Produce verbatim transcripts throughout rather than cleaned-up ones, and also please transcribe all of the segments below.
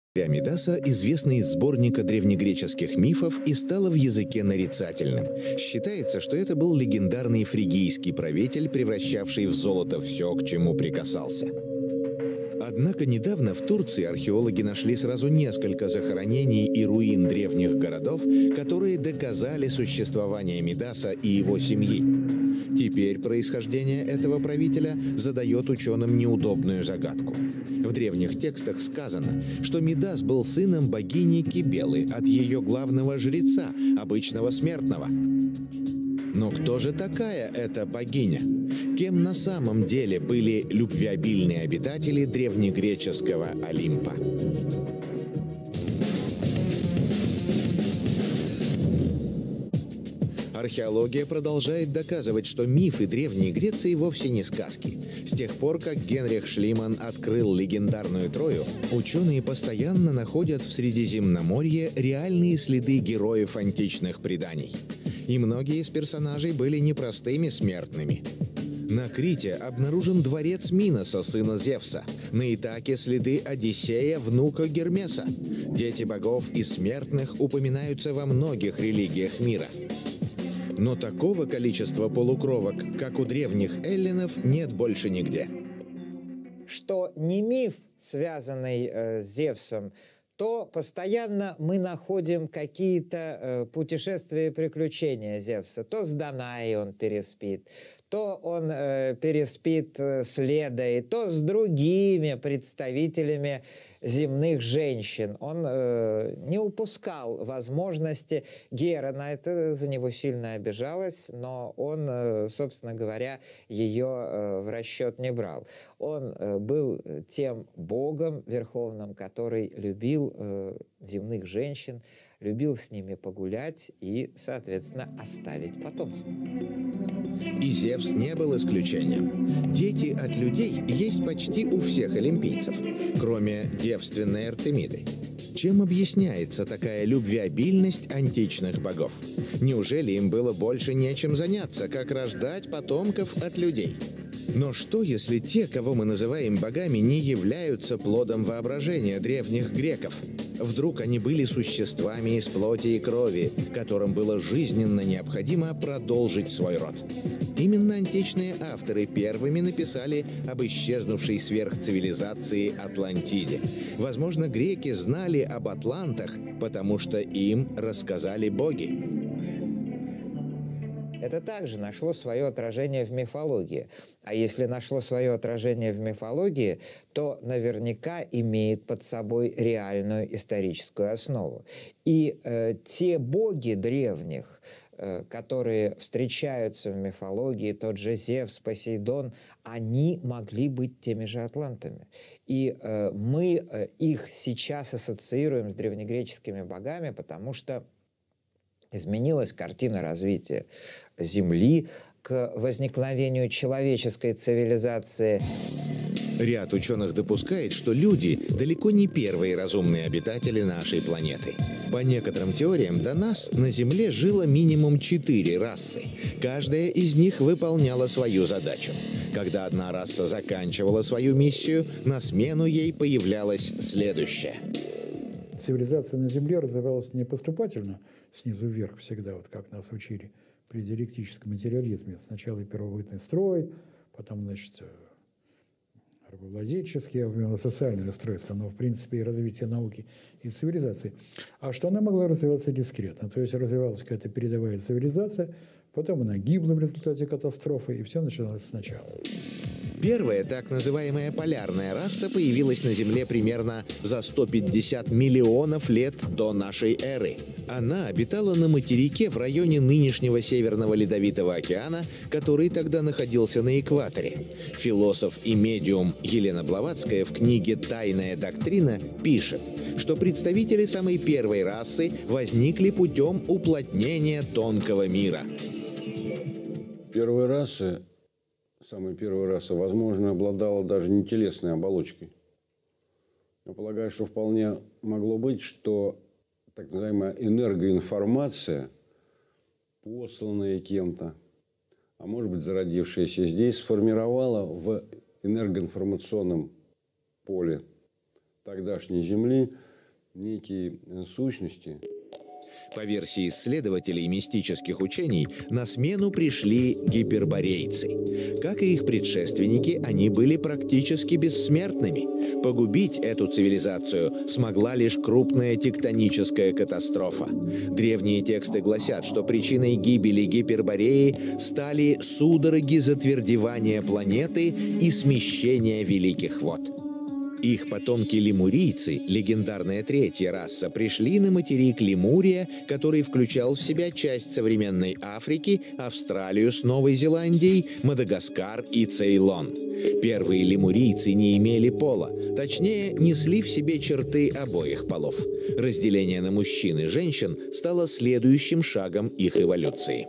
Мидаса известна из сборника древнегреческих мифов и стала в языке нарицательным. Считается, что это был легендарный фригийский правитель, превращавший в золото все, к чему прикасался. Однако недавно в Турции археологи нашли сразу несколько захоронений и руин древних городов, которые доказали существование Мидаса и его семьи. Теперь происхождение этого правителя задает ученым неудобную загадку. В древних текстах сказано, что Мидас был сыном богини Кибелы от ее главного жреца, обычного смертного. Но кто же такая эта богиня? Кем на самом деле были любвеобильные обитатели древнегреческого Олимпа? Археология продолжает доказывать, что мифы Древней Греции вовсе не сказки. С тех пор, как Генрих Шлиман открыл легендарную Трою, ученые постоянно находят в Средиземноморье реальные следы героев античных преданий. И многие из персонажей были непростыми смертными. На Крите обнаружен дворец Миноса, сына Зевса. На Итаке следы Одиссея, внука Гермеса. Дети богов и смертных упоминаются во многих религиях мира. Но такого количества полукровок, как у древних эллинов, нет больше нигде. Что не миф, связанный э, с Зевсом, то постоянно мы находим какие-то э, путешествия и приключения Зевса. То с Данаей он переспит, то он э, переспит с Ледой, то с другими представителями земных женщин. Он э, не упускал возможности. Гера на это за него сильно обижалась, но он, э, собственно говоря, ее э, в расчет не брал. Он э, был тем богом верховным, который любил э, земных женщин, любил с ними погулять и, соответственно, оставить потомство. И Зевс не был исключением. Дети от людей есть почти у всех олимпийцев, кроме девственной Артемиды. Чем объясняется такая любвеобильность античных богов? Неужели им было больше нечем заняться, как рождать потомков от людей? Но что, если те, кого мы называем богами, не являются плодом воображения древних греков? Вдруг они были существами из плоти и крови, которым было жизненно необходимо продолжить свой род? Именно античные авторы первыми написали об исчезнувшей сверхцивилизации Атлантиде. Возможно, греки знали об атлантах, потому что им рассказали боги. Это также нашло свое отражение в мифологии. А если нашло свое отражение в мифологии, то наверняка имеет под собой реальную историческую основу. И э, те боги древних, э, которые встречаются в мифологии, тот же Зевс, Посейдон, они могли быть теми же атлантами. И э, мы э, их сейчас ассоциируем с древнегреческими богами, потому что изменилась картина развития Земли к возникновению человеческой цивилизации. Ряд ученых допускает, что люди далеко не первые разумные обитатели нашей планеты. По некоторым теориям, до нас на Земле жило минимум четыре расы. Каждая из них выполняла свою задачу. Когда одна раса заканчивала свою миссию, на смену ей появлялась следующая. Цивилизация на Земле развивалась не поступательно, снизу вверх всегда, вот как нас учили при диалектическом материализме. Сначала первобытный строй, потом, значит, рабовладельческий, социальное устройство, но, в принципе, и развитие науки и цивилизации. А что она могла развиваться дискретно? То есть развивалась какая-то передовая цивилизация, потом она гибла в результате катастрофы, и все начиналось сначала. Первая, так называемая полярная раса, появилась на Земле примерно за сто пятьдесят миллионов лет до нашей эры. Она обитала на материке в районе нынешнего Северного Ледовитого океана, который тогда находился на экваторе. Философ и медиум Елена Блаватская в книге «Тайная доктрина» пишет, что представители самой первой расы возникли путем уплотнения тонкого мира. Первые расы Самая первая раса, возможно, обладала даже не телесной оболочкой. Я полагаю, что вполне могло быть, что так называемая энергоинформация, посланная кем-то, а может быть, зародившаяся здесь, сформировала в энергоинформационном поле тогдашней Земли некие сущности. По версии исследователей мистических учений, на смену пришли гиперборейцы. Как и их предшественники, они были практически бессмертными. Погубить эту цивилизацию смогла лишь крупная тектоническая катастрофа. Древние тексты гласят, что причиной гибели Гипербореи стали судороги затвердевания планеты и смещения великих вод. Их потомки-лемурийцы, легендарная третья раса, пришли на материк Лемурия, который включал в себя часть современной Африки, Австралию с Новой Зеландией, Мадагаскар и Цейлон. Первые лемурийцы не имели пола, точнее, несли в себе черты обоих полов. Разделение на мужчин и женщин стало следующим шагом их эволюции.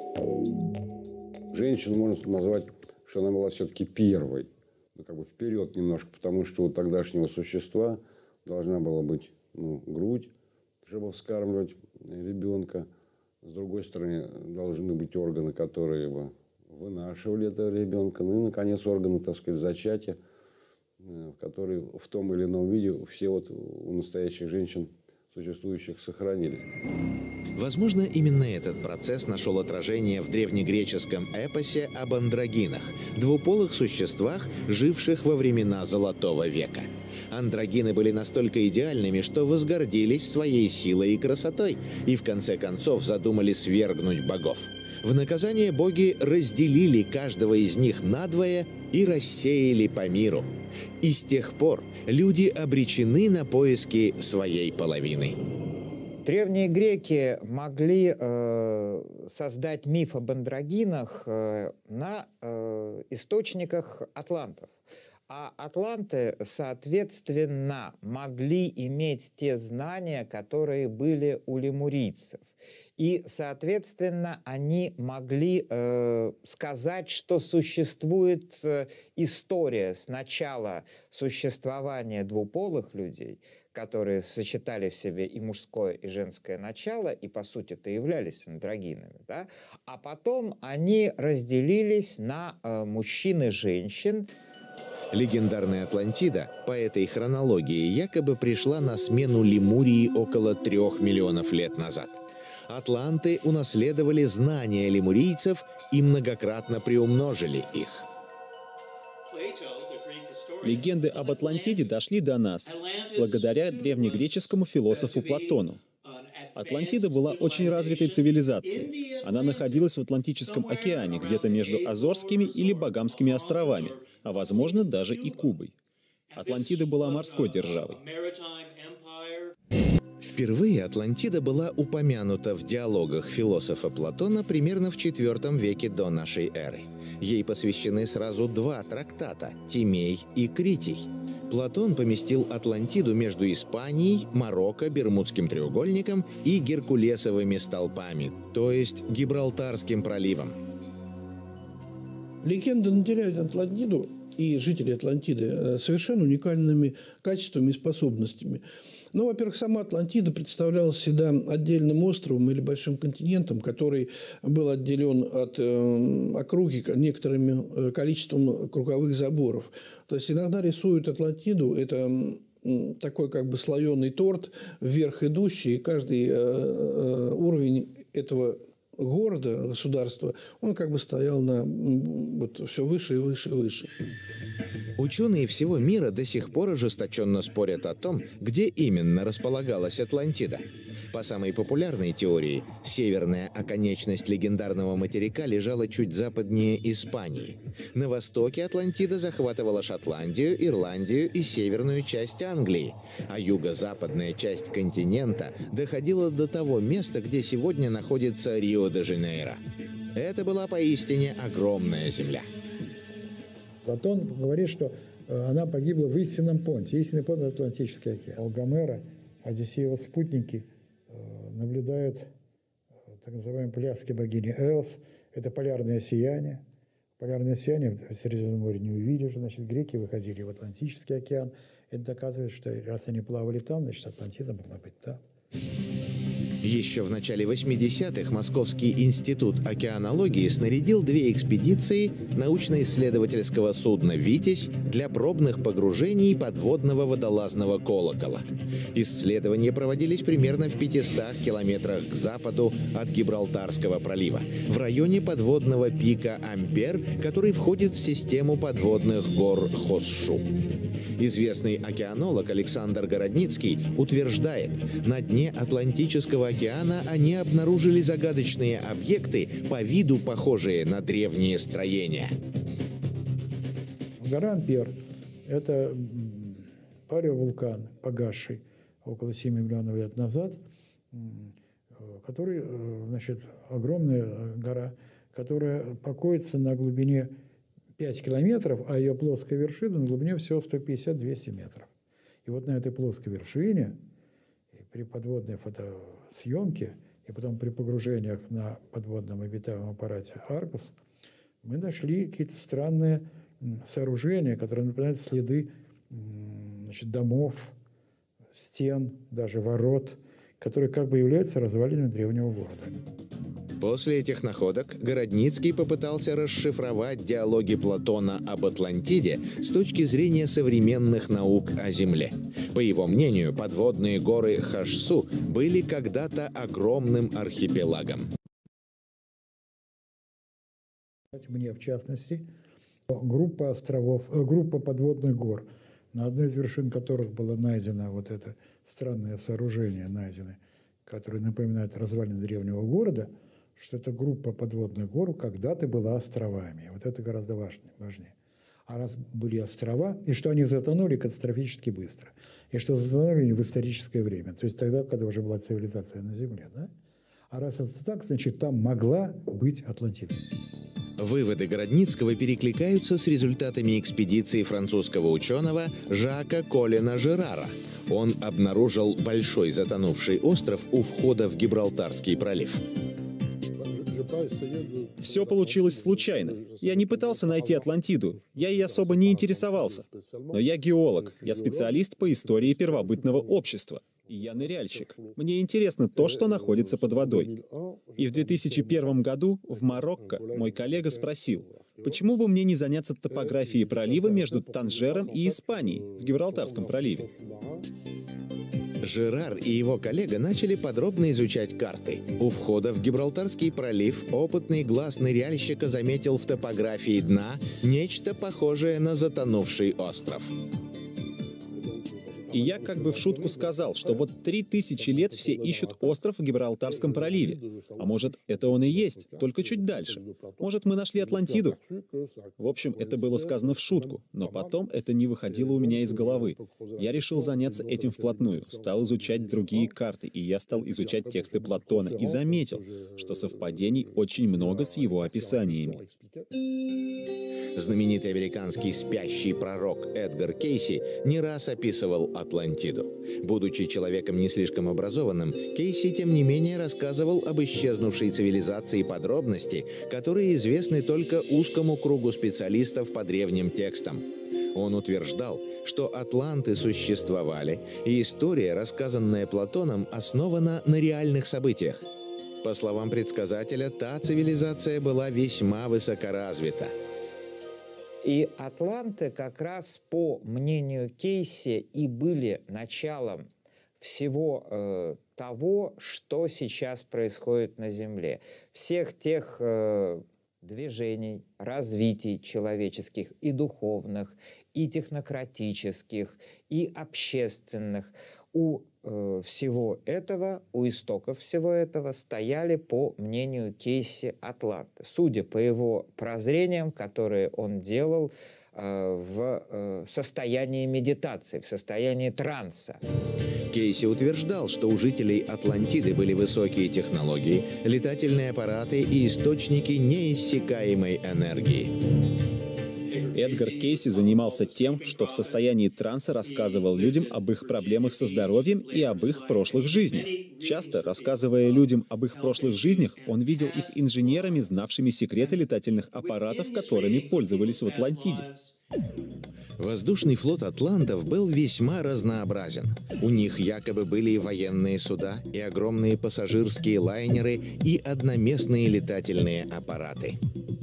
Женщину можно назвать, что она была все-таки первой. Как бы вперед немножко, потому что у тогдашнего существа должна была быть ну, грудь, чтобы вскармливать ребенка. С другой стороны, должны быть органы, которые бы вынашивали этого ребенка. Ну и, наконец, органы, так сказать, зачатия, которые в том или ином виде все вот у настоящих женщин существующих сохранились. Возможно, именно этот процесс нашел отражение в древнегреческом эпосе об андрогинах, двуполых существах, живших во времена Золотого века. Андрогины были настолько идеальными, что возгордились своей силой и красотой, и в конце концов задумали свергнуть богов. В наказание боги разделили каждого из них надвое и рассеяли по миру. И с тех пор люди обречены на поиски своей половины. Древние греки могли э, создать миф об андрогинах э, на э, источниках атлантов. А атланты, соответственно, могли иметь те знания, которые были у лемурийцев. И, соответственно, они могли э, сказать, что существует э, история сначала существования двуполых людей, которые сочетали в себе и мужское, и женское начало, и, по сути-то, являлись андрогинами, да? А потом они разделились на э, мужчин и женщин. Легендарная Атлантида по этой хронологии якобы пришла на смену Лемурии около трех миллионов лет назад. Атланты унаследовали знания лемурийцев и многократно приумножили их. Легенды об Атлантиде дошли до нас благодаря древнегреческому философу Платону. Атлантида была очень развитой цивилизацией. Она находилась в Атлантическом океане, где-то между Азорскими или Багамскими островами, а возможно даже и Кубой. Атлантида была морской державой. Впервые Атлантида была упомянута в диалогах философа Платона примерно в четвёртом веке до нашей эры. Ей посвящены сразу два трактата – Тимей и Критий. Платон поместил Атлантиду между Испанией, Марокко, Бермудским треугольником и Геркулесовыми столпами, то есть Гибралтарским проливом. Легенда наделяет Атлантиду и жителей Атлантиды совершенно уникальными качествами и способностями. Ну, во-первых, сама Атлантида представлялась всегда отдельным островом или большим континентом, который был отделен от э, округи некоторым э, количеством круговых заборов. То есть иногда рисуют Атлантиду, это э, такой как бы слоеный торт, вверх идущий, и каждый э, э, уровень этого города, государства, он как бы стоял на вот, все выше и выше и выше. Ученые всего мира до сих пор ожесточенно спорят о том, где именно располагалась Атлантида. По самой популярной теории, северная оконечность легендарного материка лежала чуть западнее Испании. На востоке Атлантида захватывала Шотландию, Ирландию и северную часть Англии, а юго-западная часть континента доходила до того места, где сегодня находится Рио-де-Жанейро. Это была поистине огромная земля. Платон говорит, что она погибла в истинном понте. Истинный понт – это Атлантический океан. У Гомера, Одиссеева спутники наблюдают так называемые пляски богини Эос. Это полярное сияние. Полярное сияние в Средиземном море не увидишь. Значит, греки выходили в Атлантический океан. Это доказывает, что раз они плавали там, значит, Атлантида могла быть там. Еще в начале восьмидесятых Московский институт океанологии снарядил две экспедиции научно-исследовательского судна «Витязь» для пробных погружений подводного водолазного колокола. Исследования проводились примерно в пятистах километрах к западу от Гибралтарского пролива, в районе подводного пика Ампер, который входит в систему подводных гор Хосшу. Известный океанолог Александр Городницкий утверждает, на дне Атлантического океана они обнаружили загадочные объекты, по виду похожие на древние строения. Гора Ампер – это палеовулкан, погасший около семи миллионов лет назад, который, значит, огромная гора, которая покоится на глубине пять километров, а ее плоская вершина на глубине всего сто пятьдесят — двести метров. И вот на этой плоской вершине при подводной фотосъемке и потом при погружениях на подводном обитаемом аппарате «Аргус» мы нашли какие-то странные сооружения, которые напоминают следы, значит, домов, стен, даже ворот, которые как бы являются развалинами древнего города. После этих находок Городницкий попытался расшифровать диалоги Платона об Атлантиде с точки зрения современных наук о Земле. По его мнению, подводные горы Хашсу были когда-то огромным архипелагом. Мне, в частности, группа островов, группа подводных гор, на одной из вершин которых было найдено вот это странное сооружение, найдено, которое напоминает развалины древнего города, что эта группа подводных гор когда-то была островами. Вот это гораздо важнее. А раз были острова, и что они затонули катастрофически быстро, и что затонули в историческое время, то есть тогда, когда уже была цивилизация на Земле. Да? А раз это так, значит, там могла быть Атлантида. Выводы Городницкого перекликаются с результатами экспедиции французского ученого Жака Колина Жерара. Он обнаружил большой затонувший остров у входа в Гибралтарский пролив. Все получилось случайно. Я не пытался найти Атлантиду, я ей особо не интересовался. Но я геолог, я специалист по истории первобытного общества. И я ныряльщик. Мне интересно то, что находится под водой. И в две тысячи первом году в Марокко мой коллега спросил, почему бы мне не заняться топографией пролива между Танжером и Испанией в Гибралтарском проливе. Жерар и его коллега начали подробно изучать карты. У входа в Гибралтарский пролив опытный глаз ныряльщика заметил в топографии дна нечто похожее на затонувший остров. И я как бы в шутку сказал, что вот три тысячи лет все ищут остров в Гибралтарском проливе. А может, это он и есть, только чуть дальше. Может, мы нашли Атлантиду? В общем, это было сказано в шутку, но потом это не выходило у меня из головы. Я решил заняться этим вплотную, стал изучать другие карты, и я стал изучать тексты Платона и заметил, что совпадений очень много с его описаниями. Знаменитый американский спящий пророк Эдгар Кейси не раз описывал Атлантиду. Будучи человеком не слишком образованным, Кейси, тем не менее, рассказывал об исчезнувшей цивилизации подробности, которые известны только узкому кругу специалистов по древним текстам. Он утверждал, что атланты существовали, и история, рассказанная Платоном, основана на реальных событиях. По словам предсказателя, та цивилизация была весьма высокоразвита. И атланты как раз, по мнению Кейси, и были началом всего э, того, что сейчас происходит на Земле. Всех тех э, движений, развитий человеческих и духовных, и технократических, и общественных. У э, всего этого, у истоков всего этого стояли, по мнению Кейси, атланты. Судя по его прозрениям, которые он делал э, в э, состоянии медитации, в состоянии транса. Кейси утверждал, что у жителей Атлантиды были высокие технологии, летательные аппараты и источники неиссякаемой энергии. Эдгар Кейси занимался тем, что в состоянии транса рассказывал людям об их проблемах со здоровьем и об их прошлых жизнях. Часто, рассказывая людям об их прошлых жизнях, он видел их инженерами, знавшими секреты летательных аппаратов, которыми пользовались в Атлантиде. Воздушный флот атлантов был весьма разнообразен. У них якобы были и военные суда, и огромные пассажирские лайнеры, и одноместные летательные аппараты.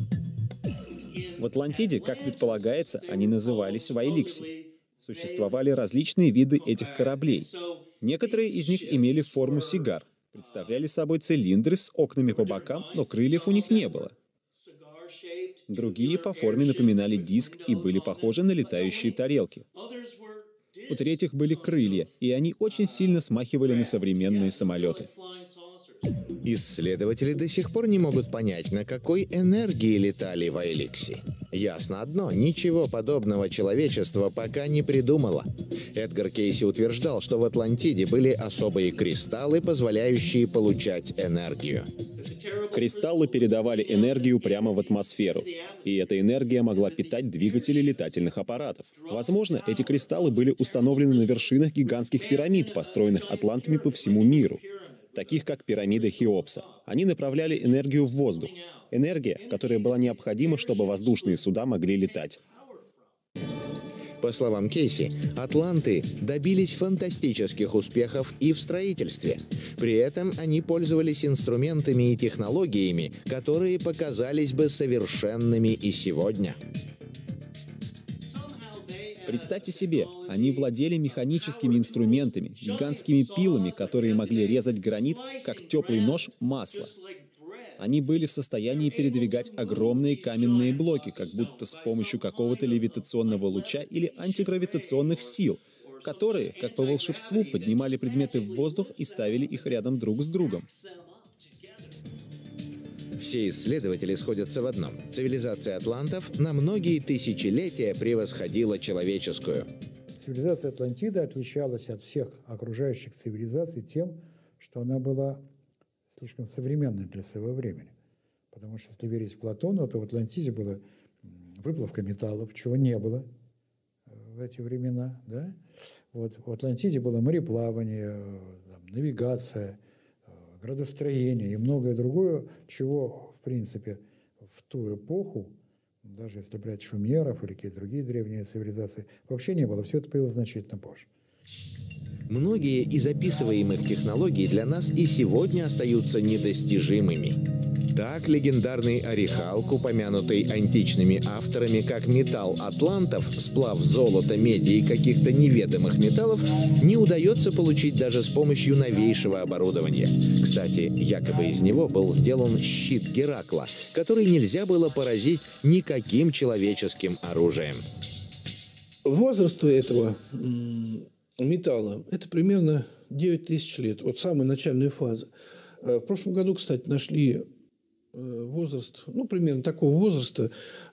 В Атлантиде, как предполагается, они назывались Вайликси. Существовали различные виды этих кораблей. Некоторые из них имели форму сигар, представляли собой цилиндры с окнами по бокам, но крыльев у них не было. Другие по форме напоминали диск и были похожи на летающие тарелки. У третьих были крылья, и они очень сильно смахивали на современные самолеты. Исследователи до сих пор не могут понять, на какой энергии летали Вайликси. Ясно одно, ничего подобного человечество пока не придумало. Эдгар Кейси утверждал, что в Атлантиде были особые кристаллы, позволяющие получать энергию. Кристаллы передавали энергию прямо в атмосферу, и эта энергия могла питать двигатели летательных аппаратов. Возможно, эти кристаллы были установлены на вершинах гигантских пирамид, построенных атлантами по всему миру, таких как пирамида Хеопса. Они направляли энергию в воздух. Энергия, которая была необходима, чтобы воздушные суда могли летать. По словам Кейси, атланты добились фантастических успехов и в строительстве. При этом они пользовались инструментами и технологиями, которые показались бы совершенными и сегодня. Представьте себе, они владели механическими инструментами, гигантскими пилами, которые могли резать гранит, как теплый нож, масло. Они были в состоянии передвигать огромные каменные блоки, как будто с помощью какого-то левитационного луча или антигравитационных сил, которые, как по волшебству, поднимали предметы в воздух и ставили их рядом друг с другом. Все исследователи сходятся в одном. Цивилизация атлантов на многие тысячелетия превосходила человеческую. Цивилизация Атлантида отличалась от всех окружающих цивилизаций тем, что она была слишком современной для своего времени. Потому что, если верить Платону, то в Атлантиде была выплавка металлов, чего не было в эти времена. Да? Вот, в Атлантиде было мореплавание, там, навигация, градостроение и многое другое, чего, в принципе, в ту эпоху, даже если брать шумеров или какие-то другие древние цивилизации, вообще не было. Все это появилось значительно позже. Многие из описываемых технологий для нас и сегодня остаются недостижимыми. Так, легендарный орехалк, упомянутый античными авторами как металл атлантов, сплав золота, меди и каких-то неведомых металлов, не удается получить даже с помощью новейшего оборудования. Кстати, якобы из него был сделан щит Геракла, который нельзя было поразить никаким человеческим оружием. Возраст этого металла – это примерно девять тысяч лет, от самой начальной фазы. В прошлом году, кстати, нашли возраст, ну, примерно такого возраста,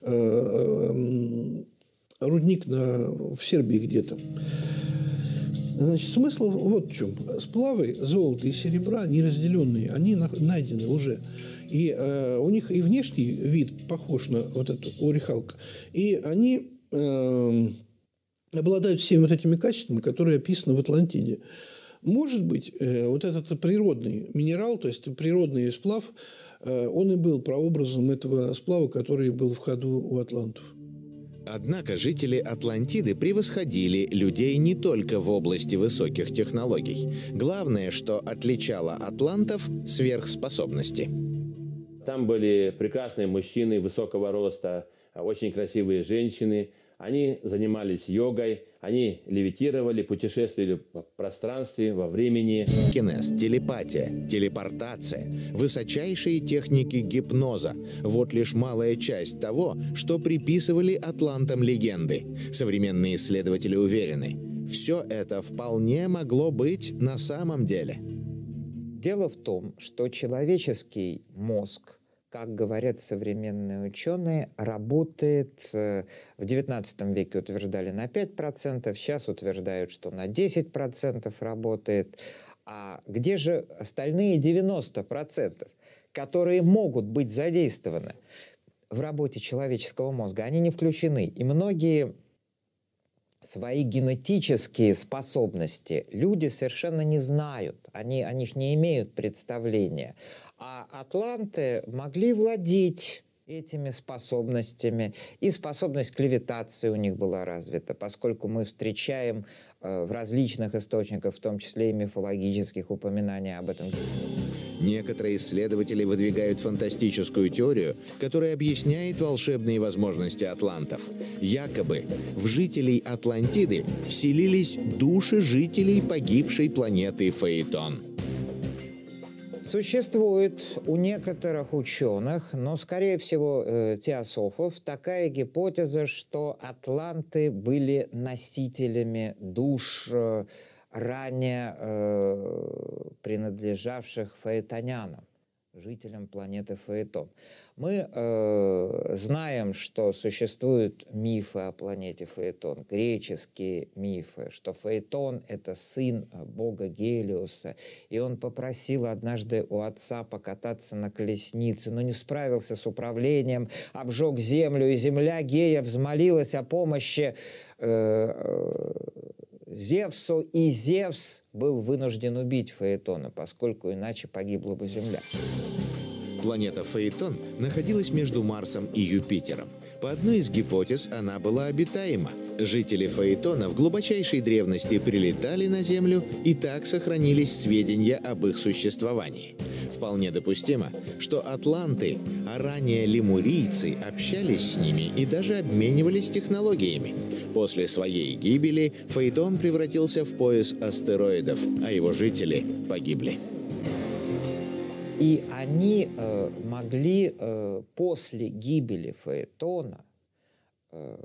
рудник на, в Сербии где-то. Значит, смысл вот в чем. Сплавы золота и серебра неразделенные, они найдены уже. И э, у них и внешний вид похож на вот эту орехалку. И они э, обладают всеми вот этими качествами, которые описаны в Атлантиде. Может быть, э, вот этот природный минерал, то есть природный сплав, э, он и был прообразом этого сплава, который был в ходу у атлантов. Однако жители Атлантиды превосходили людей не только в области высоких технологий. Главное, что отличало атлантов – сверхспособности. Там были прекрасные мужчины высокого роста, очень красивые женщины. Они занимались йогой, они левитировали, путешествовали в пространстве, во времени. Кинез, телепатия, телепортация, высочайшие техники гипноза – вот лишь малая часть того, что приписывали атлантам легенды. Современные исследователи уверены, все это вполне могло быть на самом деле. Дело в том, что человеческий мозг, как говорят современные ученые, работает в девятнадцатом веке утверждали на пять процентов, сейчас утверждают, что на десять процентов работает. А где же остальные девяносто процентов, которые могут быть задействованы? в работе человеческого мозга, они не включены. И многие свои генетические способности люди совершенно не знают, они о них не имеют представления. А атланты могли владеть этими способностями, и способность к левитации у них была развита, поскольку мы встречаем э, в различных источниках, в том числе и мифологических, упоминаний об этом. Некоторые исследователи выдвигают фантастическую теорию, которая объясняет волшебные возможности атлантов. Якобы в жителей Атлантиды вселились души жителей погибшей планеты Фаэтон. Существует у некоторых ученых, но, скорее всего, э, теософов, такая гипотеза, что атланты были носителями душ э, ранее э, принадлежавших фаэтонянам, жителям планеты Фаэтон. Мы э, знаем, что существуют мифы о планете Фаэтон, греческие мифы, что Фаэтон – это сын бога Гелиоса, и он попросил однажды у отца покататься на колеснице, но не справился с управлением, обжег землю, и земля Гея взмолилась о помощи э, Зевсу, и Зевс был вынужден убить Фаэтона, поскольку иначе погибла бы земля. Планета Фаэтон находилась между Марсом и Юпитером. По одной из гипотез, она была обитаема. Жители Фаэтона в глубочайшей древности прилетали на Землю, и так сохранились сведения об их существовании. Вполне допустимо, что атланты, а ранее лемурийцы, общались с ними и даже обменивались технологиями. После своей гибели Фаэтон превратился в пояс астероидов, а его жители погибли. И они э, могли э, после гибели Фаэтона э,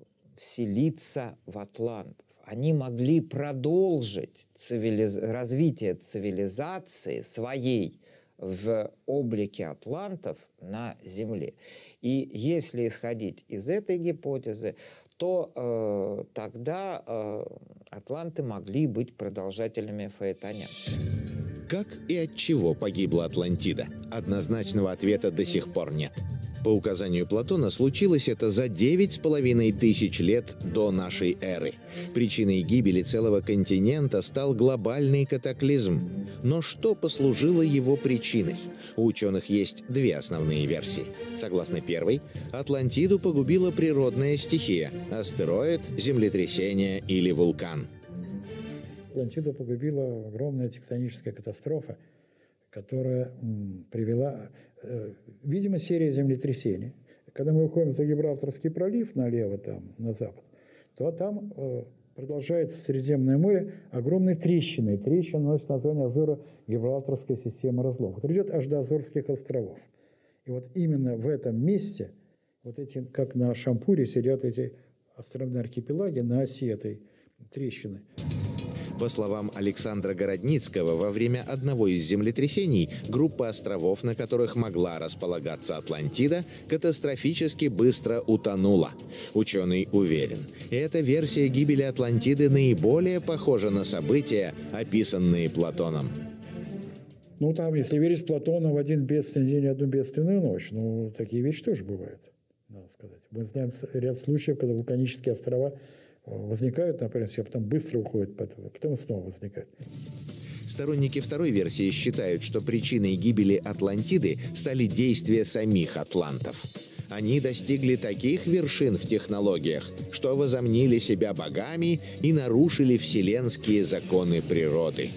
вселиться в атлантов. Они могли продолжить цивилиз... развитие цивилизации своей в облике атлантов на Земле. И если исходить из этой гипотезы, то э, тогда э, атланты могли быть продолжателями фаэтонян. Как и от чего погибла Атлантида? Однозначного ответа до сих пор нет. По указанию Платона случилось это за девять с половиной тысяч лет до нашей эры. Причиной гибели целого континента стал глобальный катаклизм. Но что послужило его причиной? У ученых есть две основные версии. Согласно первой, Атлантиду погубила природная стихия – астероид, землетрясение или вулкан. Атлантиду погубила огромная тектоническая катастрофа, которая м, привела, э, видимо, серия землетрясений. Когда мы выходим за Гибралтарский пролив налево, там, на запад, то там э, продолжается Средиземное море огромной трещиной. Трещина носит название Азоро-Гибралтарская система разломов. Это идет аж до Азорских островов. И вот именно в этом месте, вот эти, как на шампуре, сидят эти островные архипелаги на оси этой трещины. По словам Александра Городницкого, во время одного из землетрясений группа островов, на которых могла располагаться Атлантида, катастрофически быстро утонула. Ученый уверен, эта версия гибели Атлантиды наиболее похожа на события, описанные Платоном. Ну, там, если верить Платону, в один бедственный день и одну бедственную ночь. Ну, такие вещи тоже бывают, надо сказать. Мы знаем ряд случаев, когда вулканические острова возникают, например, а потом быстро уходят, потом снова возникают. Сторонники второй версии считают, что причиной гибели Атлантиды стали действия самих атлантов. Они достигли таких вершин в технологиях, что возомнили себя богами и нарушили вселенские законы природы.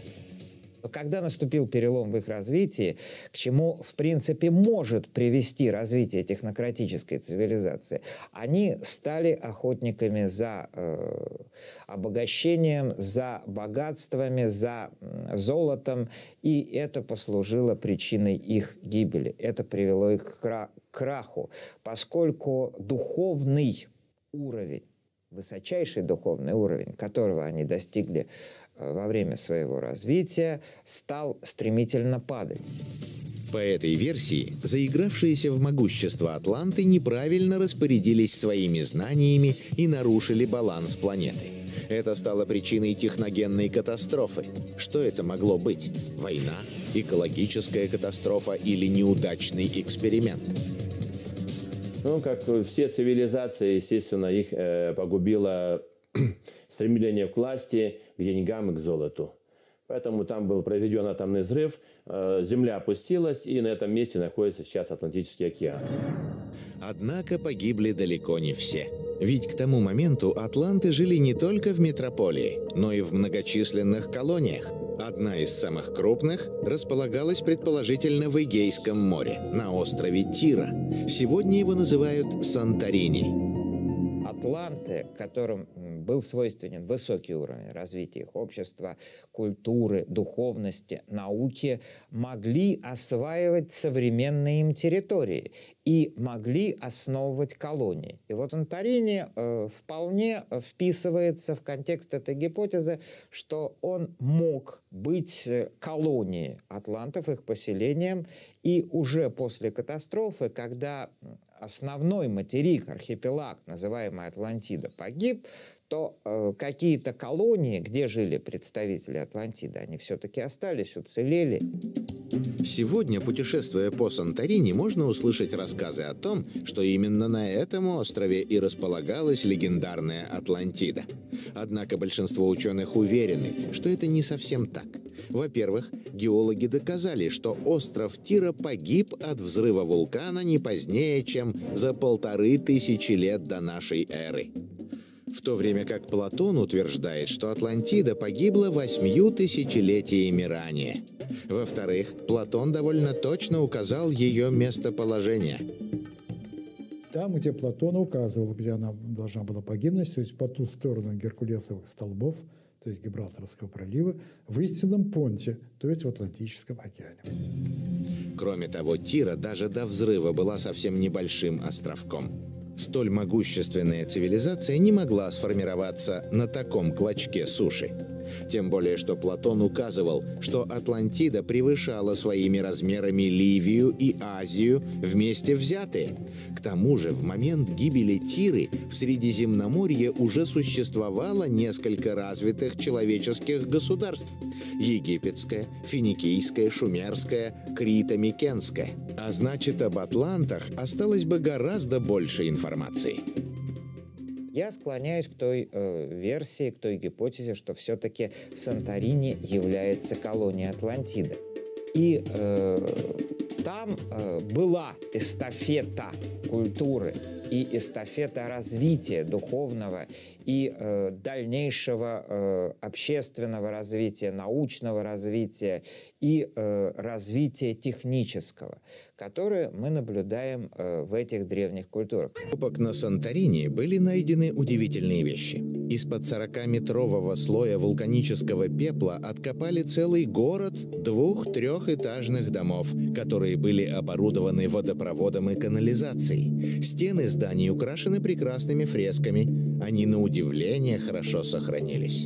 Когда наступил перелом в их развитии, к чему, в принципе, может привести развитие технократической цивилизации, они стали охотниками за э, обогащением, за богатствами, за э, золотом, и это послужило причиной их гибели. Это привело их к, кра- к краху, поскольку духовный уровень, высочайший духовный уровень, которого они достигли во время своего развития, стал стремительно падать. По этой версии, заигравшиеся в могущество атланты неправильно распорядились своими знаниями и нарушили баланс планеты. Это стало причиной техногенной катастрофы. Что это могло быть? Война, экологическая катастрофа или неудачный эксперимент? Ну, как все цивилизации, естественно, их э, погубило стремление к власти, к деньгам и к золоту. Поэтому там был проведен атомный взрыв, э, земля опустилась, и на этом месте находится сейчас Атлантический океан. Однако погибли далеко не все. Ведь к тому моменту атланты жили не только в метрополии, но и в многочисленных колониях. Одна из самых крупных располагалась предположительно в Эгейском море, на острове Тира. Сегодня его называют Санторини. Атланты, которым был свойственен высокий уровень развития их общества, культуры, духовности, науки, могли осваивать современные им территории и могли основывать колонии. И вот Санторини э, вполне вписывается в контекст этой гипотезы, что он мог быть колонией атлантов, их поселением, и уже после катастрофы, когда основной материк, архипелаг, называемый Атлантида, погиб, то э, какие-то колонии, где жили представители Атлантиды, они все-таки остались, уцелели. Сегодня, путешествуя по Санторини, можно услышать рассказы о том, что именно на этом острове и располагалась легендарная Атлантида. Однако большинство ученых уверены, что это не совсем так. Во-первых, геологи доказали, что остров Тира погиб от взрыва вулкана не позднее, чем за полторы тысячи лет до нашей эры. В то время как Платон утверждает, что Атлантида погибла восьмью тысячелетиями ранее. Во-вторых, Платон довольно точно указал ее местоположение. Там, где Платон указывал, где она должна была погибнуть, то есть по ту сторону Геркулесовых столбов, то есть Гибралтарского пролива, в истинном понте, то есть в Атлантическом океане. Кроме того, Тира даже до взрыва была совсем небольшим островком. Столь могущественная цивилизация не могла сформироваться на таком клочке суши. Тем более, что Платон указывал, что Атлантида превышала своими размерами Ливию и Азию вместе взятые. К тому же, в момент гибели Тиры в Средиземноморье уже существовало несколько развитых человеческих государств – египетское, финикийское, шумерское, крито-микенское. А значит, об атлантах осталось бы гораздо больше информации. Я склоняюсь к той э, версии, к той гипотезе, что все-таки Санторини является колонией Атлантиды. И э, там э, была эстафета культуры и эстафета развития духовного и э, дальнейшего э, общественного развития, научного развития и э, развития технического, которое мы наблюдаем э, в этих древних культурах. На Санторини были найдены удивительные вещи. Из-под сорокаметрового слоя вулканического пепла откопали целый город двух-трехэтажных домов, которые были оборудованы водопроводом и канализацией. Стены зданий украшены прекрасными фресками. Они, на удивление, хорошо сохранились.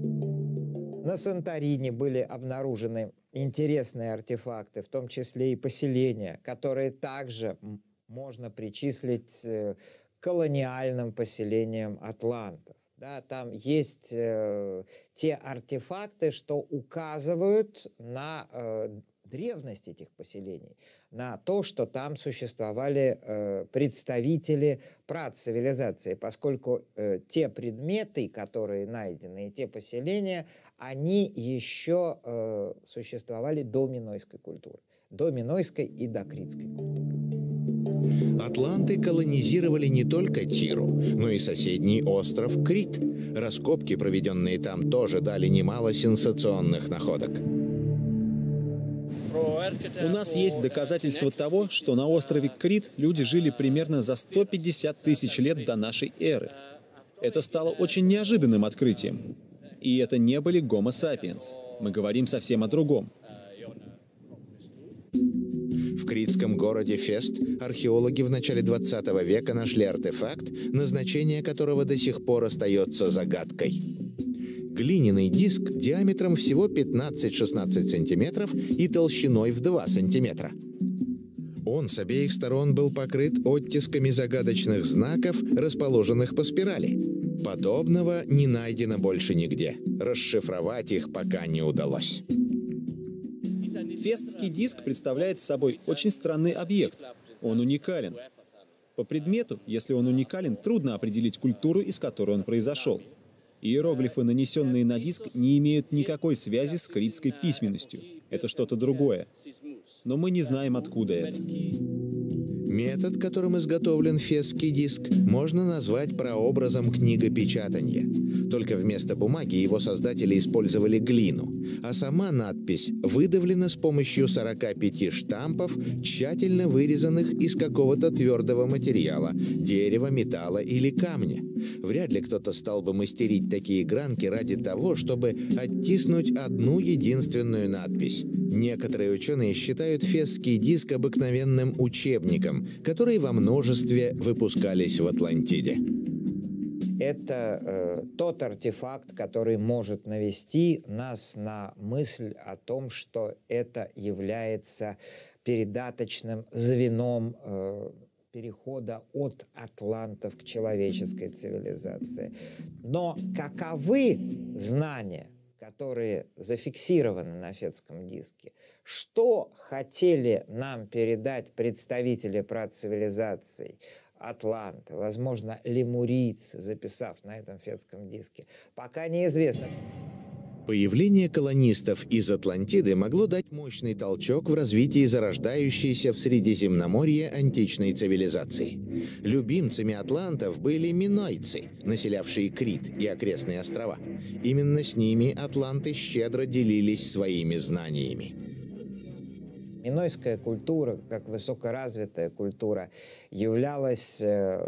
На Санторини были обнаружены интересные артефакты, в том числе и поселения, которые также можно причислить к колониальным поселениям атлантов. Да, там есть э, те артефакты, что указывают на э, древность этих поселений, на то, что там существовали э, представители працивилизации, поскольку э, те предметы, которые найдены, и те поселения, они еще э, существовали до минойской культуры, до минойской и до критской культуры. Атланты колонизировали не только Тиру, но и соседний остров Крит. Раскопки, проведенные там, тоже дали немало сенсационных находок. У нас есть доказательства того, что на острове Крит люди жили примерно за сто пятьдесят тысяч лет до нашей эры. Это стало очень неожиданным открытием. И это не были Homo sapiens. Мы говорим совсем о другом. В критском городе Фест археологи в начале двадцатого века нашли артефакт, назначение которого до сих пор остается загадкой. Глиняный диск диаметром всего пятнадцать-шестнадцать сантиметров и толщиной в два сантиметра. Он с обеих сторон был покрыт оттисками загадочных знаков, расположенных по спирали. Подобного не найдено больше нигде. Расшифровать их пока не удалось. Фестский диск представляет собой очень странный объект. Он уникален. По предмету, если он уникален, трудно определить культуру, из которой он произошел. Иероглифы, нанесенные на диск, не имеют никакой связи с критской письменностью. Это что-то другое. Но мы не знаем, откуда это. Метод, которым изготовлен фесский диск, можно назвать прообразом книгопечатания. Только вместо бумаги его создатели использовали глину, а сама надпись выдавлена с помощью сорока пяти штампов, тщательно вырезанных из какого-то твердого материала – дерева, металла или камня. Вряд ли кто-то стал бы мастерить такие гранки ради того, чтобы оттиснуть одну единственную надпись. Некоторые ученые считают фесский диск обыкновенным учебником, которые во множестве выпускались в Атлантиде. Это э, тот артефакт, который может навести нас на мысль о том, что это является передаточным звеном э, перехода от атлантов к человеческой цивилизации. Но каковы знания, которые зафиксированы на фесском диске? Что хотели нам передать представители працивилизаций, атланты, возможно, лемурийцы, записав на этом фесском диске, пока неизвестно. Появление колонистов из Атлантиды могло дать мощный толчок в развитии зарождающейся в Средиземноморье античной цивилизации. Любимцами атлантов были минойцы, населявшие Крит и окрестные острова. Именно с ними атланты щедро делились своими знаниями. Минойская культура, как высокоразвитая культура, являлась,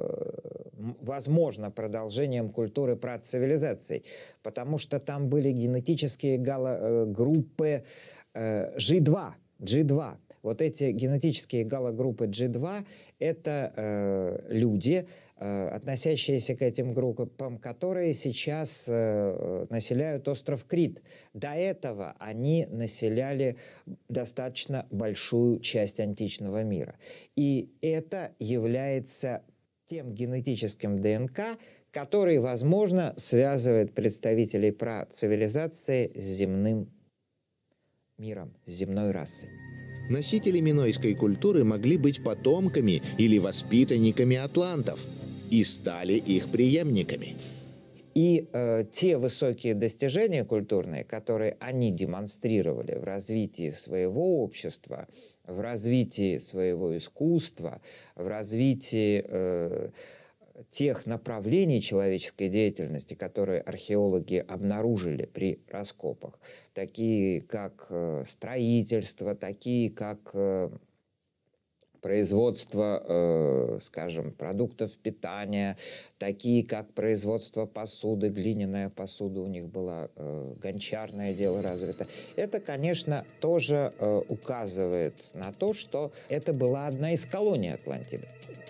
возможно, продолжением культуры працивилизаций, потому что там были генетические галогруппы джи два. джи два. Вот эти генетические галогруппы джи два – это люди, относящиеся к этим группам, которые сейчас э, населяют остров Крит. До этого они населяли достаточно большую часть античного мира. И это является тем генетическим ДНК, который, возможно, связывает представителей працивилизации с земным миром, с земной расой. Носители минойской культуры могли быть потомками или воспитанниками атлантов и стали их преемниками. И э, те высокие достижения культурные, которые они демонстрировали в развитии своего общества, в развитии своего искусства, в развитии э, тех направлений человеческой деятельности, которые археологи обнаружили при раскопах, такие как э, строительство, такие как э, производство, э, скажем, продуктов питания, такие как производство посуды, глиняная посуда у них была, э, гончарное дело развито. Это, конечно, тоже э, указывает на то, что это была одна из колоний Атлантиды.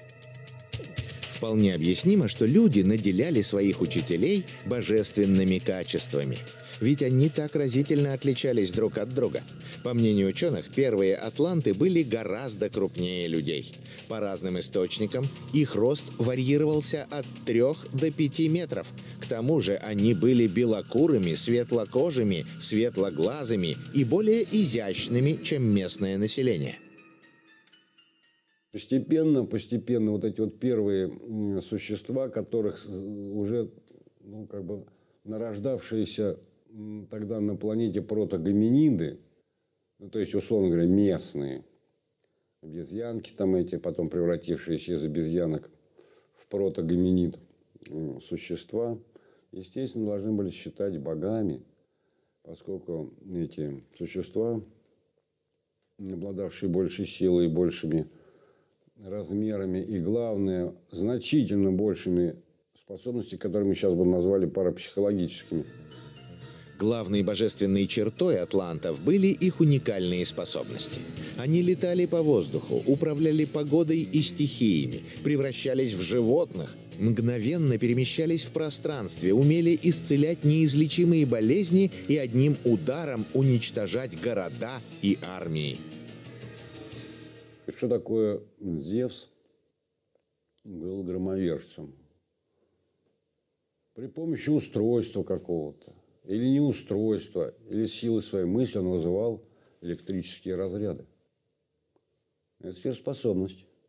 Вполне объяснимо, что люди наделяли своих учителей божественными качествами. Ведь они так разительно отличались друг от друга. По мнению ученых, первые атланты были гораздо крупнее людей. По разным источникам их рост варьировался от трёх до пяти метров. К тому же они были белокурыми, светлокожими, светлоглазыми и более изящными, чем местное население. Постепенно, постепенно вот эти вот первые существа, которых уже, ну, как бы нарождавшиеся тогда на планете протогоминиды, ну, то есть, условно говоря, местные обезьянки там эти, потом превратившиеся из обезьянок в протогоминид существа, естественно, должны были считать богами, поскольку эти существа, обладавшие большей силой и большими размерами и, главное, значительно большими способностями, которые мы сейчас бы назвали парапсихологическими. Главной божественной чертой атлантов были их уникальные способности. Они летали по воздуху, управляли погодой и стихиями, превращались в животных, мгновенно перемещались в пространстве, умели исцелять неизлечимые болезни и одним ударом уничтожать города и армии. Что такое Зевс? Был громовержцем. При помощи устройства какого-то, или неустройства, или силы своей мысли он вызывал электрические разряды. Это сверхспособность.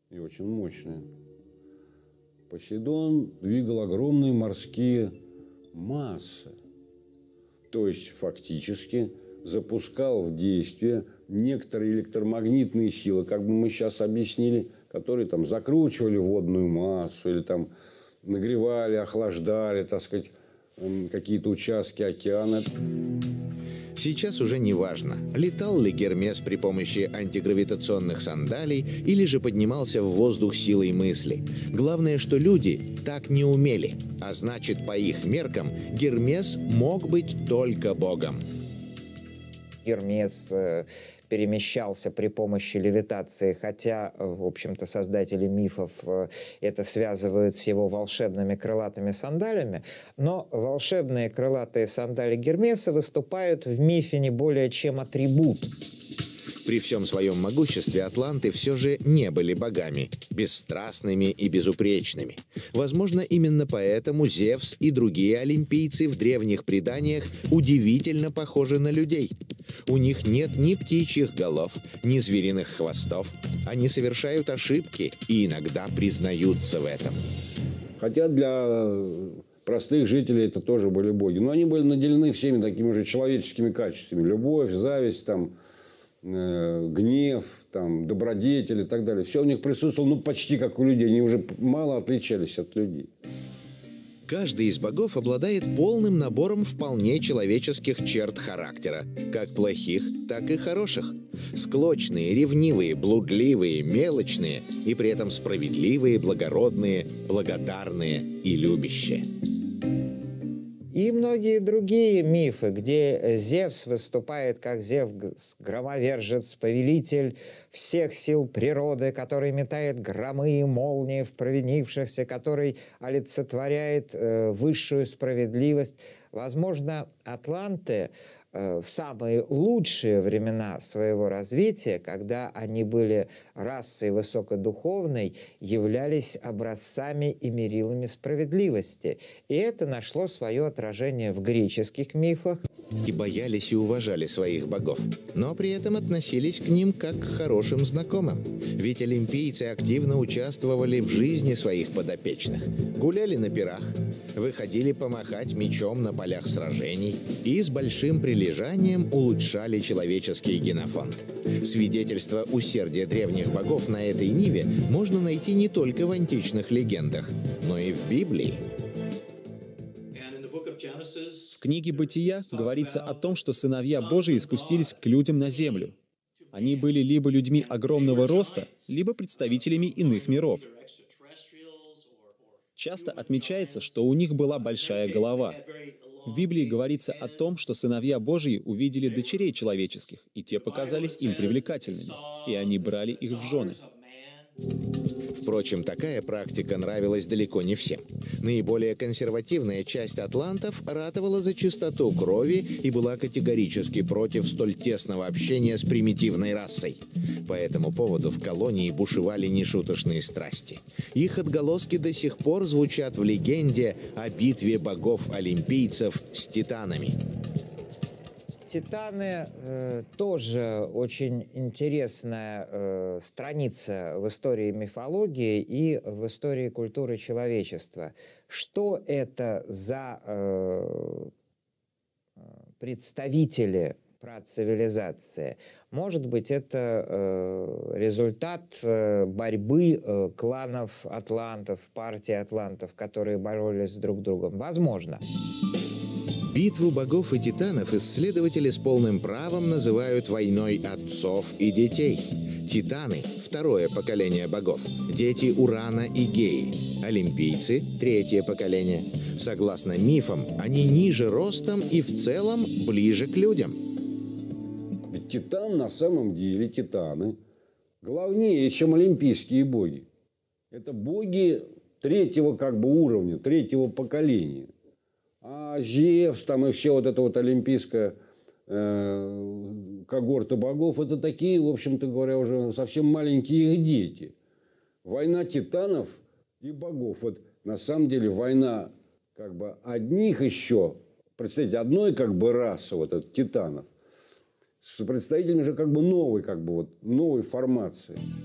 и очень мощные. Посейдон двигал огромные морские массы. То есть, фактически, запускал в действие некоторые электромагнитные силы, как бы мы сейчас объяснили, которые там закручивали водную массу или там нагревали, охлаждали, так сказать, какие-то участки океана. Сейчас уже не важно, летал ли Гермес при помощи антигравитационных сандалий или же поднимался в воздух силой мысли. Главное, что люди так не умели, а значит, по их меркам, Гермес мог быть только богом. Гермес э, перемещался при помощи левитации, хотя, в общем-то, создатели мифов э, это связывают с его волшебными крылатыми сандалями, но волшебные крылатые сандали Гермеса выступают в мифе не более чем атрибут. При всем своем могуществе атланты все же не были богами, бесстрастными и безупречными. Возможно, именно поэтому Зевс и другие олимпийцы в древних преданиях удивительно похожи на людей. У них нет ни птичьих голов, ни звериных хвостов. Они совершают ошибки и иногда признаются в этом. Хотя для простых жителей это тоже были боги. Но они были наделены всеми такими же человеческими качествами. Любовь, зависть, там, э, гнев, там, добродетель и так далее. Все у них присутствовало, ну, почти как у людей. Они уже мало отличались от людей. Каждый из богов обладает полным набором вполне человеческих черт характера, как плохих, так и хороших. Склочные, ревнивые, блудливые, мелочные и при этом справедливые, благородные, благодарные и любящие. И многие другие мифы, где Зевс выступает как Зевс, громовержец, повелитель всех сил природы, который метает громы и молнии в провинившихся, который олицетворяет э, высшую справедливость. Возможно, атланты э, в самые лучшие времена своего развития, когда они были расой высокодуховной, являлись образцами и мерилами справедливости. И это нашло свое отражение в греческих мифах. И боялись и уважали своих богов, но при этом относились к ним как к хорошим знакомым. Ведь олимпийцы активно участвовали в жизни своих подопечных, гуляли на пирах, выходили помахать мечом на полях сражений и с большим прилежанием улучшали человеческий генофонд. Свидетельство усердия древних богов на этой ниве можно найти не только в античных легендах, но и в Библии. В книге «Бытия» говорится о том, что сыновья Божии спустились к людям на землю. Они были либо людьми огромного роста, либо представителями иных миров. Часто отмечается, что у них была большая голова. В Библии говорится о том, что сыновья Божии увидели дочерей человеческих, и те показались им привлекательными, и они брали их в жены. Впрочем, такая практика нравилась далеко не всем. Наиболее консервативная часть атлантов ратовала за чистоту крови и была категорически против столь тесного общения с примитивной расой. По этому поводу в колонии бушевали нешуточные страсти. Их отголоски до сих пор звучат в легенде о битве богов-олимпийцев с титанами. Титаны э, тоже очень интересная э, страница в истории мифологии и в истории культуры человечества. Что это за э, представители працивилизации? Может быть, это э, результат э, борьбы э, кланов атлантов, партий атлантов, которые боролись друг с другом? Возможно. Битву богов и титанов исследователи с полным правом называют войной отцов и детей. Титаны – второе поколение богов, дети Урана и Геи. Олимпийцы – третье поколение. Согласно мифам, они ниже ростом и в целом ближе к людям. Ведь титан на самом деле, титаны, главнее, чем олимпийские боги. Это боги третьего как бы уровня, третьего поколения. А Зевс там и все вот это вот олимпийская э, когорта богов, это такие, в общем-то говоря, уже совсем маленькие их дети. Война титанов и богов. Вот на самом деле война как бы одних еще, представьте, одной как бы расы, вот от титанов, с представителями же как бы новой, как бы вот новой формации.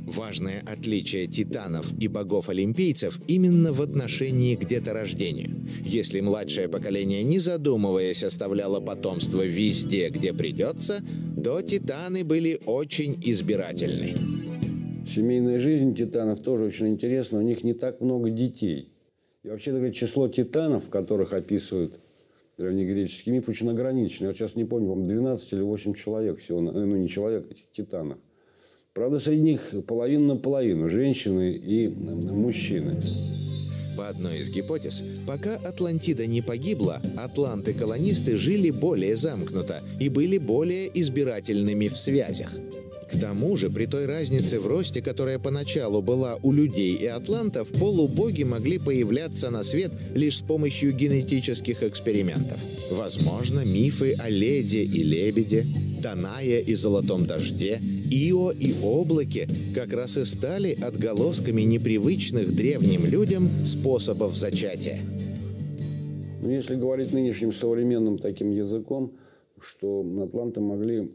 Важное отличие титанов и богов-олимпийцев именно в отношении к деторождению. Если младшее поколение, не задумываясь, оставляло потомство везде, где придется, то титаны были очень избирательны. Семейная жизнь титанов тоже очень интересна. У них не так много детей. И вообще говоря, число титанов, которых описывают древнегреческий миф, очень ограничено. Я сейчас не помню, по-моему, двенадцать или восемь человек всего, ну не человек, этих титанов. Правда, среди них половина на половину, женщины и мужчины. По одной из гипотез, пока Атлантида не погибла, атланты-колонисты жили более замкнуто и были более избирательными в связях. К тому же, при той разнице в росте, которая поначалу была у людей и атлантов, полубоги могли появляться на свет лишь с помощью генетических экспериментов. Возможно, мифы о леде и лебеде, Данае и золотом дожде, Ио и облаке как раз и стали отголосками непривычных древним людям способов зачатия. Ну, если говорить нынешним современным таким языком, что атланты могли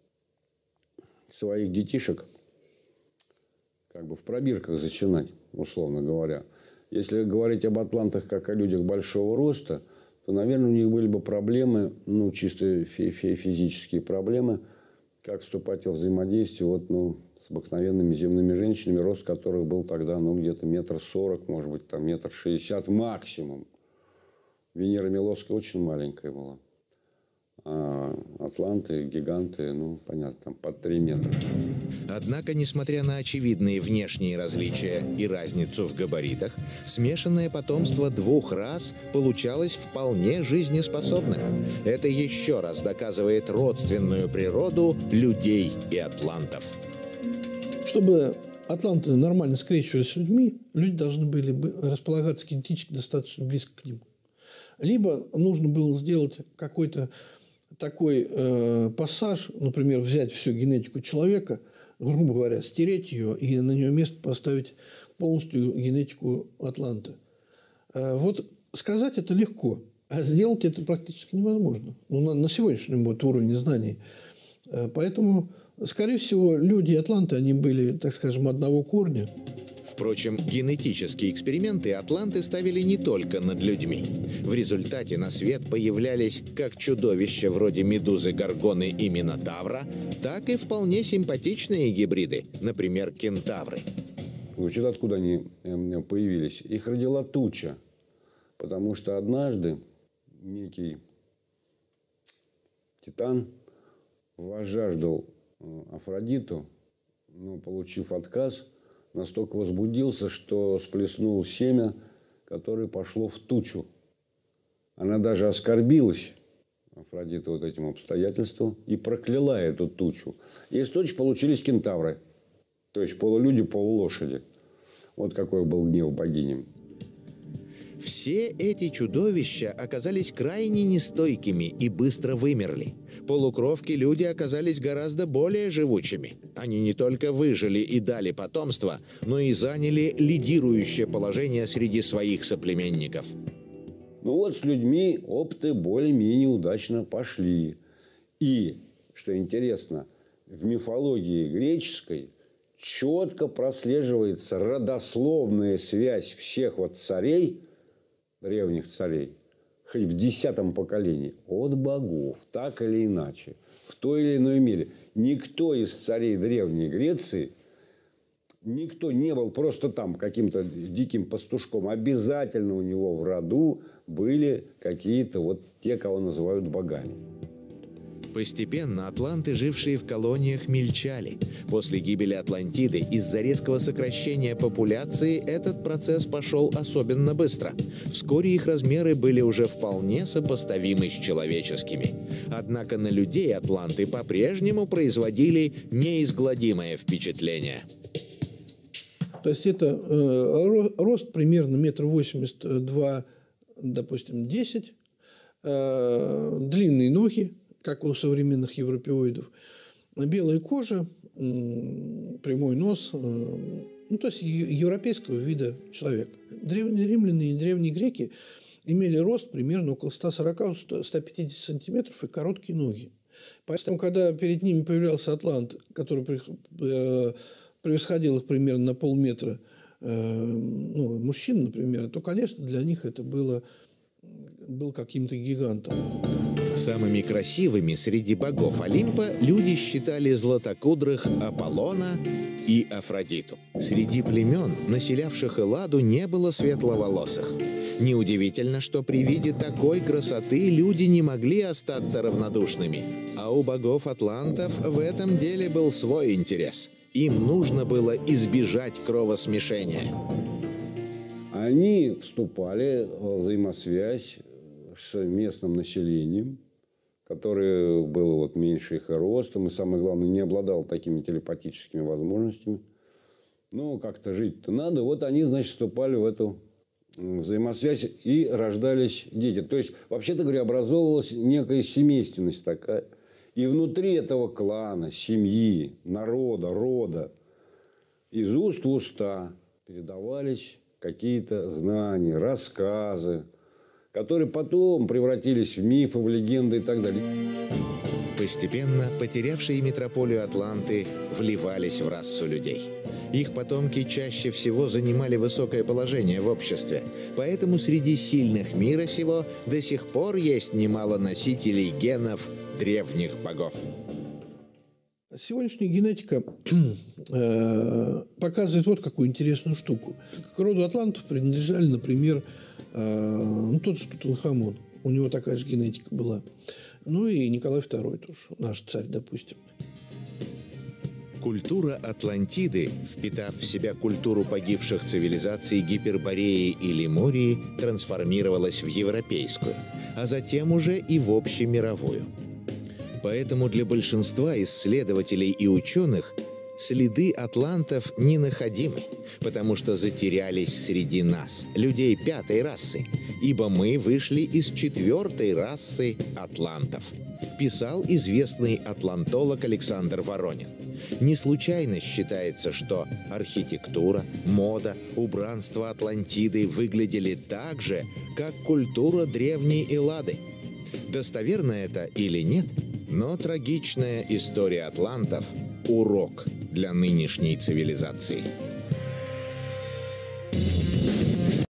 своих детишек как бы в пробирках зачинать, условно говоря. Если говорить об атлантах как о людях большого роста, то, наверное, у них были бы проблемы, ну, чисто фи- фи- физические проблемы, как вступать во взаимодействие вот, ну, с обыкновенными земными женщинами, рост которых был тогда, ну, где-то метр сорок, может быть, там метр шестьдесят максимум. Венера Милосская очень маленькая была. А атланты, гиганты, ну, понятно, там под три метра. Однако, несмотря на очевидные внешние различия и разницу в габаритах, смешанное потомство двух рас получалось вполне жизнеспособным. Это еще раз доказывает родственную природу людей и атлантов. Чтобы атланты нормально скрещивались с людьми, люди должны были бы располагаться генетически достаточно близко к ним. Либо нужно было сделать какой-то такой э, пассаж, например, взять всю генетику человека, грубо говоря, стереть ее и на нее место поставить полностью генетику атланта. Э, вот сказать это легко, а сделать это практически невозможно. Ну, на, на сегодняшнем вот уровне знаний. Э, поэтому, скорее всего, люди и атланты, они были, так скажем, одного корня. Впрочем, генетические эксперименты атланты ставили не только над людьми. В результате на свет появлялись как чудовища вроде медузы Горгоны и Минотавра, так и вполне симпатичные гибриды, например, кентавры. Значит, откуда они появились? Их родила туча, потому что однажды некий титан возжаждал Афродиту, но, получив отказ, настолько возбудился, что сплеснул семя, которое пошло в тучу. Она даже оскорбилась, Афродита, вот этим обстоятельством, и прокляла эту тучу. И из тучи получились кентавры. То есть полулюди, полулошади. Вот какой был гнев богини. Все эти чудовища оказались крайне нестойкими и быстро вымерли. Полукровки-люди оказались гораздо более живучими. Они не только выжили и дали потомство, но и заняли лидирующее положение среди своих соплеменников. Ну вот с людьми опыты более-менее удачно пошли. И, что интересно, в мифологии греческой четко прослеживается родословная связь всех вот царей, древних царей, хоть в десятом поколении, от богов, так или иначе, в той или иной мере. Никто из царей Древней Греции, никто не был просто там каким-то диким пастушком. Обязательно у него в роду были какие-то вот те, кого называют богами. Постепенно атланты, жившие в колониях, мельчали. После гибели Атлантиды из-за резкого сокращения популяции этот процесс пошел особенно быстро. Вскоре их размеры были уже вполне сопоставимы с человеческими. Однако на людей атланты по-прежнему производили неизгладимое впечатление. То есть это э, рост примерно метр восемьдесят два, допустим, десять, э, длинные ноги, как у современных европеоидов, белая кожа, прямой нос, ну, то есть европейского вида человека. Древние римляне и древние греки имели рост примерно около ста сорока — ста пятидесяти сантиметров и короткие ноги. Поэтому, когда перед ними появлялся атлант, который превосходил их примерно на полметра, ну, мужчин, например, то, конечно, для них это было, был каким-то гигантом. Самыми красивыми среди богов Олимпа люди считали златокудрых Аполлона и Афродиту. Среди племен, населявших Элладу, не было светловолосых. Неудивительно, что при виде такой красоты люди не могли остаться равнодушными. А у богов атлантов в этом деле был свой интерес. Им нужно было избежать кровосмешения. Они вступали в взаимосвязь с местным населением, которое было вот меньше их ростом, и самое главное, не обладало такими телепатическими возможностями. Ну, как-то жить-то надо. Вот они, значит, вступали в эту взаимосвязь и рождались дети. То есть, вообще-то говоря, образовывалась некая семейственность такая. И внутри этого клана, семьи, народа, рода, из уст в уста передавались какие-то знания, рассказы, которые потом превратились в мифы, в легенды и так далее. Постепенно потерявшие метрополию Атланты вливались в расу людей. Их потомки чаще всего занимали высокое положение в обществе, поэтому среди сильных мира сего до сих пор есть немало носителей генов древних богов. Сегодняшняя генетика э, показывает вот какую интересную штуку. К роду атлантов принадлежали, например, э, ну, тот же Тутанхамон. У него такая же генетика была. Ну и Николай второй тоже, наш царь, допустим. Культура Атлантиды, впитав в себя культуру погибших цивилизаций Гипербореи и Лемурии, трансформировалась в европейскую, а затем уже и в общемировую. Поэтому для большинства исследователей и ученых следы атлантов не находимы, потому что затерялись среди нас, людей пятой расы, ибо мы вышли из четвертой расы атлантов, писал известный атлантолог Александр Воронин. Не случайно считается, что архитектура, мода, убранство Атлантиды выглядели так же, как культура древней Эллады. Достоверно это или нет, но трагичная история атлантов – урок для нынешней цивилизации.